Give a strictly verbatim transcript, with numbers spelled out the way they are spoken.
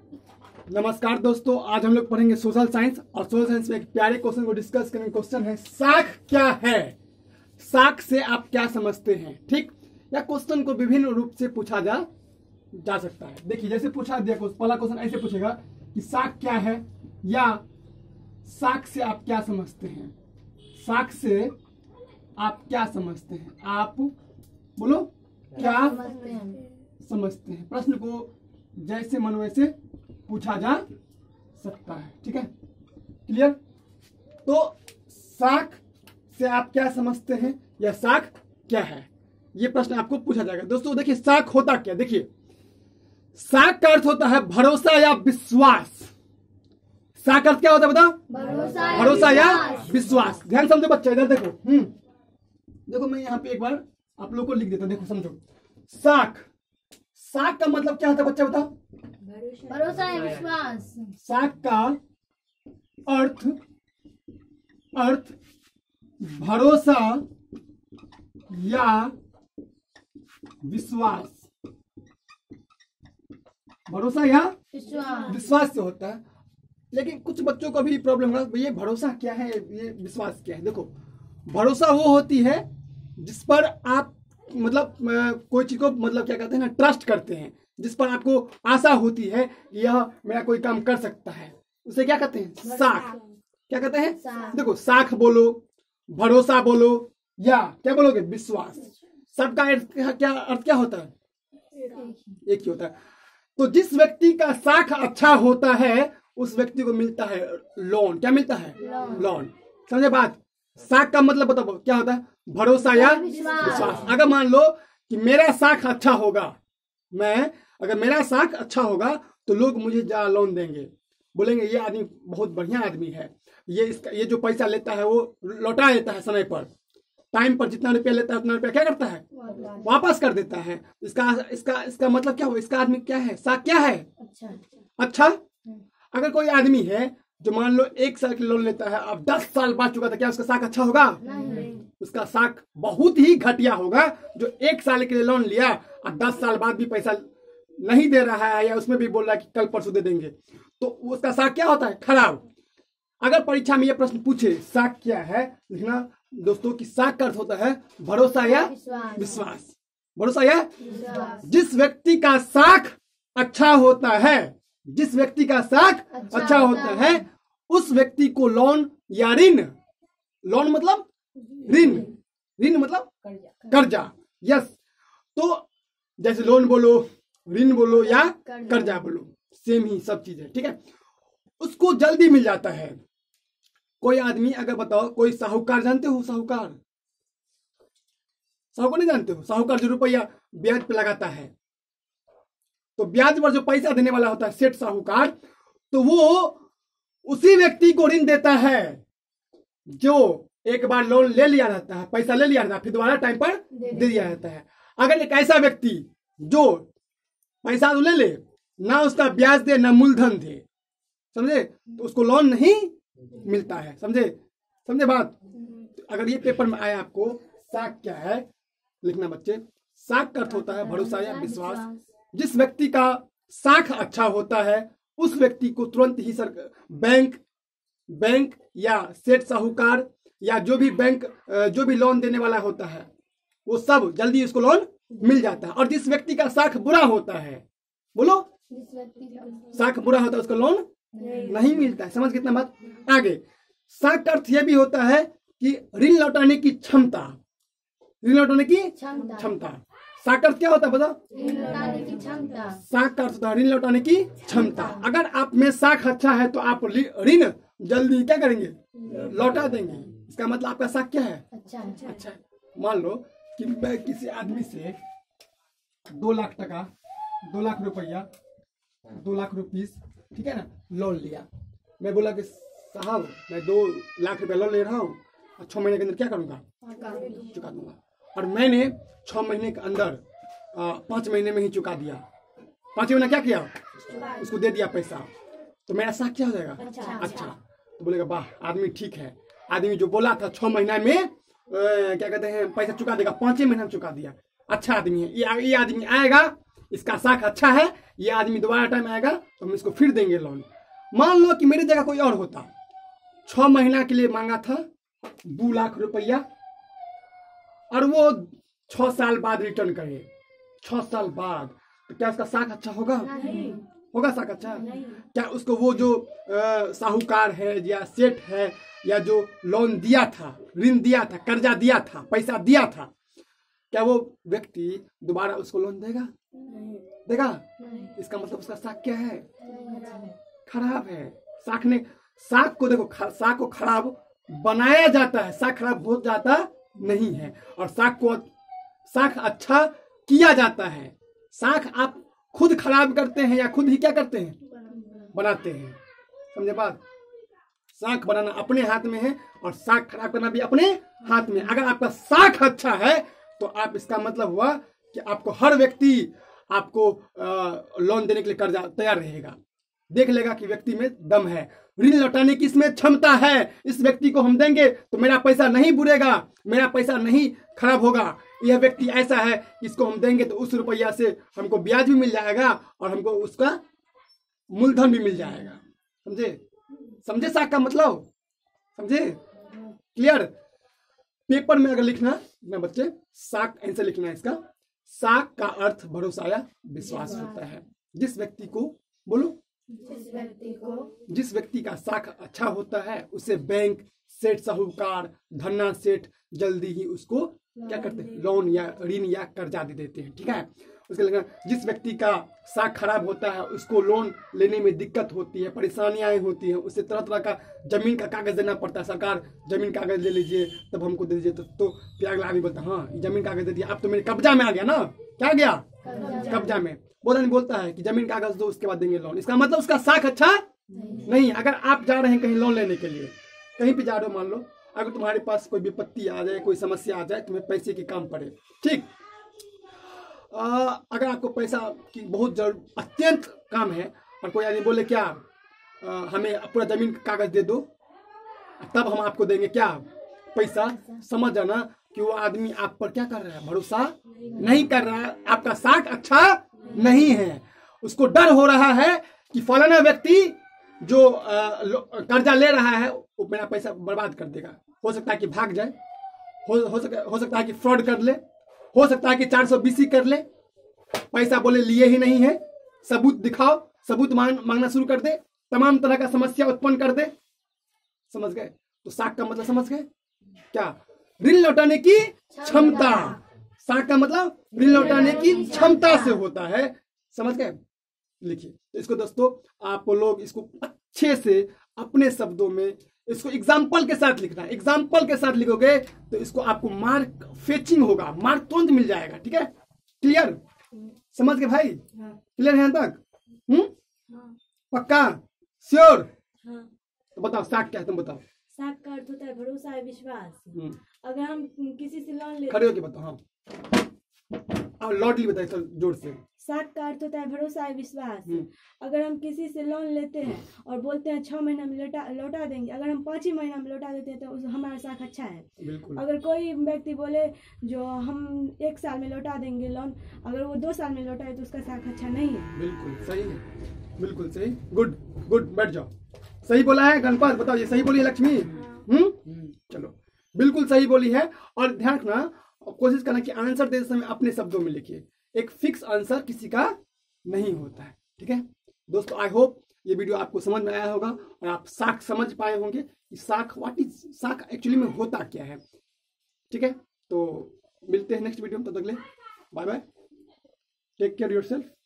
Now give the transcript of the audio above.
नमस्कार दोस्तों, आज हम लोग पढ़ेंगे सोशल साइंस और सोशल साइंस में एक प्यारे क्वेश्चन को डिस्कस करेंगे। क्वेश्चन है साख क्या है। साख से आप क्या समझते हैं। ठीक, या क्वेश्चन को विभिन्न रूप से पूछा जा जा सकता है। देखिए, जैसे पूछा दिया पहला क्वेश्चन ऐसे पूछेगा कि साख क्या है, या साख से आप क्या समझते हैं। साख से आप क्या समझते हैं, आप बोलो क्या समझते हैं, समझते हैं। प्रश्न को जैसे मन वैसे पूछा जा सकता है। ठीक है, क्लियर। तो साख से आप क्या समझते हैं या साख क्या है, ये प्रश्न आपको पूछा जाएगा। दोस्तों देखिए, साख होता क्या। देखिए, साख का अर्थ होता है भरोसा या विश्वास। साख का अर्थ क्या होता है बताओ, भरोसा, भरोसा या विश्वास। ध्यान समझो बच्चे, इधर देखो। हम्म देखो, मैं यहाँ पे एक बार आप लोग को लिख देता हूं। देखो समझो, साख साख का मतलब क्या होता है बच्चा बताओ, भरोसा या विश्वास। साख का अर्थ अर्थ भरोसा या विश्वास। भरोसा या विश्वास विश्वास से होता है। लेकिन कुछ बच्चों को भी प्रॉब्लम है, ये भरोसा क्या है, ये विश्वास क्या है। देखो, भरोसा वो होती है जिस पर आप मतलब कोई चीज को मतलब क्या कहते हैं ना, ट्रस्ट करते हैं, जिस पर आपको आशा होती है कि यह मेरा कोई काम कर सकता है, उसे क्या कहते हैं, साख। क्या कहते हैं, साख। देखो, साख बोलो, भरोसा बोलो, या क्या बोलोगे, विश्वास। सबका अर्थ क्या अर्थ क्या होता है, एक ही होता है। तो जिस व्यक्ति का साख अच्छा होता है उस व्यक्ति को मिलता है लोन। क्या मिलता है, लोन। समझे बात। साख का मतलब बताओ क्या होता है, भरोसा या विश्वास। अगर मान लो कि मेरा साख अच्छा होगा, मैं अगर मेरा साख अच्छा होगा तो लोग मुझे जा लोन देंगे, बोलेंगे ये आदमी बहुत बढ़िया आदमी है, ये इसका ये जो पैसा लेता है वो लौटा देता है समय पर, टाइम पर जितना रुपया लेता है उतना रुपया क्या करता है, वापस कर देता है। इसका इसका इसका मतलब क्या हो, इसका आदमी क्या है, साख क्या है, अच्छा। अच्छा, अगर कोई आदमी है जो मान लो एक साल के लोन लेता है, अब दस साल बाद चुका था, क्या उसका साख अच्छा होगा, नहीं। उसका साख बहुत ही घटिया होगा। जो एक साल के लिए लोन लिया और दस साल बाद भी पैसा नहीं दे रहा है, या उसमें भी बोल रहा है कि कल परसों दे देंगे, तो उसका साख क्या होता है, खराब। अगर परीक्षा में यह प्रश्न पूछे साख क्या है, लिखना दोस्तों कि साख का अर्थ होता है भरोसा या विश्वास। भरोसा या विश्वास। जिस व्यक्ति का साख अच्छा होता है, जिस व्यक्ति का साख अच्छा, अच्छा होता है, उस व्यक्ति को लोन या ऋण, लोन मतलब ऋण, ऋण मतलब कर्जा। यस, तो जैसे लोन बोलो, ऋण बोलो या कर्जा बोलो, सेम ही सब चीज है। ठीक है, उसको जल्दी मिल जाता है। कोई आदमी अगर बताओ, कोई साहूकार जानते हो, साहूकार, साहूकार नहीं जानते हो, साहूकार जो रुपया ब्याज पे लगाता है, तो ब्याज पर जो पैसा देने वाला होता है सेठ साहूकार, तो वो उसी व्यक्ति को ऋण देता है जो एक बार लोन ले लिया रहता है, पैसा ले लिया रहता है, फिर दोबारा टाइम पर दे दिया रहता है। अगर एक ऐसा व्यक्ति जो पैसा ले ले, ना उसका ब्याज दे ना मूलधन दे, समझे, तो उसको लोन नहीं मिलता है। समझे समझे बात। अगर ये पेपर में आया आपको साख क्या है, लिखना बच्चे। साख का अर्थ होता है भरोसा या विश्वास। जिस व्यक्ति का साख अच्छा होता है उस व्यक्ति को तुरंत ही सर बैंक बैंक या सेठ साहूकार या जो भी बैंक जो भी लोन देने वाला होता है वो सब जल्दी उसको लोन मिल जाता है। और जिस व्यक्ति का साख बुरा होता है, बोलो, साख बुरा होता है उसका लोन नहीं, नहीं मिलता है। समझ कितना बात। आगे, साख का अर्थ यह भी होता है कि ऋण लौटाने की क्षमता, ऋण लौटाने की क्षमता। साख का अर्थ क्या होता है बताओ, ऋण लौटाने की क्षमता। साख का अर्थ होता है ऋण लौटाने की क्षमता। अगर आप में साख अच्छा है तो आप ऋण जल्दी क्या करेंगे, लौटा देंगे। इसका मतलब आपका साख क्या है, अच्छा अच्छा। मान लो कि मैं किसी आदमी से दो लाख टका दो लाख रुपया दो लाख रुपीस, ठीक है ना, लोन लिया। मैं बोला कि साहब मैं दो लाख रुपया लोन ले रहा हूँ और छह महीने के अंदर क्या करूंगा, चुका दूंगा। और मैंने छह महीने के अंदर पांच महीने में ही चुका दिया। पांच महीना क्या किया, उसको दे दिया पैसा, तो मेरा साख क्या हो जाएगा, अच्छा, अच्छा। तो बोलेगा वाह आदमी ठीक है। आदमी जो बोला था छह महीना में आ, क्या कहते हैं पैसा चुका देगा, पांच ही महीना में चुका दिया, अच्छा आदमी है। ये ये आदमी आएगा इसका साख अच्छा है, ये आदमी दोबारा टाइम आएगा तो हम इसको फिर देंगे लोन। मान लो कि मेरी जगह कोई और होता, छह महीना के लिए मांगा था दो लाख रुपया, और वो छह साल बाद रिटर्न करे, छह साल बाद, तो क्या उसका साख अच्छा होगा? नहीं। होगा साख अच्छा? नहीं। क्या उसको वो जो आ, साहूकार है या सेठ है या जो लोन दिया था, ऋण दिया था, कर्जा दिया था, पैसा दिया था, क्या वो व्यक्ति दोबारा उसको लोन देगा? नहीं। देगा? नहीं। इसका मतलब उसका साख क्या है? नहीं। खराब है। साख ने साख को देखो, साख को खराब बनाया जाता है, साख खराब हो जाता नहीं है। और साख को साख अच्छा किया जाता है। साख आप खुद खराब करते हैं या खुद ही क्या करते हैं? बनाते हैं। समझे बात? साख बनाना अपने हाथ में है और साख खराब करना भी अपने हाथ में। अगर आपका साख अच्छा है तो आप, इसका मतलब हुआ कि आपको हर व्यक्ति आपको लोन देने के लिए कर्जा तैयार रहेगा, देख लेगा कि व्यक्ति में दम है, ऋण लौटाने की इसमें क्षमता है, इस व्यक्ति को हम देंगे तो मेरा पैसा नहीं बुड़ेगा, मेरा पैसा नहीं खराब होगा, यह व्यक्ति ऐसा है, इसको हम देंगे तो उस रुपया से हमको ब्याज भी मिल जाएगा और हमको उसका मूलधन भी मिल जाएगा। समझे? समझे साख का मतलब? समझे? क्लियर? पेपर में अगर लिखना ना बच्चे, साख ऐसे लिखना है इसका, साख का अर्थ भरोसा या विश्वास होता है। जिस व्यक्ति को, बोलो, जिस व्यक्ति को जिस व्यक्ति का साख अच्छा होता है उसे बैंक, सेठ, साहूकार, धन्ना सेठ जल्दी ही उसको क्या करते हैं? लोन या ऋण या कर्जा दे देते हैं। ठीक है? उसके लिए जिस व्यक्ति का साख खराब होता है उसको लोन लेने में दिक्कत होती है, परेशानियां होती हैं, उसे तरह तरह का जमीन का कागज देना पड़ता है, सरकार जमीन कागज ले लीजिए तब हमको दे दीजिए, तो, तो फिर अगला आदमी बोलता है हाँ जमीन कागज दे दिया, अब तो मेरे कब्जा में आ गया ना। क्या आ गया? कब्जा में। बोला नहीं, बोलता है कि जमीन कागज दो उसके बाद देंगे लोन। इसका मतलब उसका साख अच्छा नहीं, नहीं। अगर आप जा रहे हैं कहीं लोन लेने के लिए, कहीं पे जा रहे हो, मान लो अगर तुम्हारे पास कोई विपत्ति आ जाए, कोई समस्या आ जाए, तुम्हें पैसे की काम पड़े, ठीक, आ, अगर आपको पैसा की बहुत जरूर अत्यंत काम है और कोई आदमी बोले क्या आ, हमें पूरा जमीन का कागज दे दो तब हम आपको देंगे क्या पैसा, समझ जाना कि वो आदमी आप पर क्या कर रहा है? भरोसा नहीं कर रहा है, आपका साख अच्छा नहीं है, उसको डर हो रहा है कि फलाना व्यक्ति जो कर्जा ले रहा है वो मेरा पैसा बर्बाद कर देगा। हो सकता है कि भाग जाए, हो हो सकता हो सकता है कि फ्रॉड कर ले, हो सकता है कि चार सौ बीसी कर ले, पैसा बोले लिए ही नहीं है, सबूत दिखाओ, सबूत मांग, मांगना शुरू कर दे, तमाम तरह का समस्या उत्पन्न कर दे। समझ गए? तो साख का मतलब समझ गए क्या? ऋण लौटाने की क्षमता। साख का मतलब ऋण लौटाने की क्षमता से होता है। समझ गए? लिखिए तो इसको दोस्तों, आप लोग इसको अच्छे से अपने शब्दों में इसको एग्जाम्पल के साथ लिखना है। एग्जाम्पल के साथ लिखोगे तो इसको आपको मार्क फेचिंग होगा, मार्क तुरंत मिल जाएगा। ठीक है? क्लियर? समझ गए भाई? क्लियर है यहाँ तक? हम्म? पक्का? श्योर? तो बताओ साख क्या है, तुम बताओ। साख का अर्थ होता है भरोसा है, विश्वास। अगर हम किसी से लोन ले, खड़े होके बताओ। हाँ और लॉटली बताइए सर जोर से। साख का अर्थ होता है भरोसा है, विश्वास। अगर हम किसी से लोन लेते हैं और बोलते हैं छह महीना में लौटा लौटा देंगे, अगर हम पाँच ही महीना में लौटा देते हैं तो उस हमारा साख अच्छा है। बिल्कुल। अगर कोई व्यक्ति बोले जो हम एक साल में लौटा देंगे लोन, अगर वो दो साल में लौटाए तो उसका साख अच्छा नहीं है। बिल्कुल सही है, बिल्कुल सही। गुड गुड, बैठ जाओ। सही बोला है गणपत, बताओ ये सही बोली है लक्ष्मी? हम्म, चलो बिल्कुल सही बोली है। और ध्यान रखना, कोशिश करना कि आंसर देते समय अपने शब्दों में लिखिए, एक फिक्स आंसर किसी का नहीं होता है। ठीक है दोस्तों, आई होप ये वीडियो आपको समझ में आया होगा और आप साख समझ पाए होंगे कि साख व्हाट इज साख एक्चुअली में होता क्या है। ठीक है, तो मिलते हैं नेक्स्ट वीडियो में, तब तक ले bye bye, take care yourself.